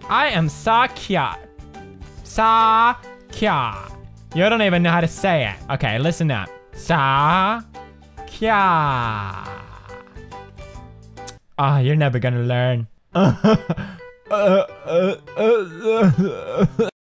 I am Sakya. Sakya. You don't even know how to say it. Okay, listen up. Sakya. Ah, you're never gonna learn.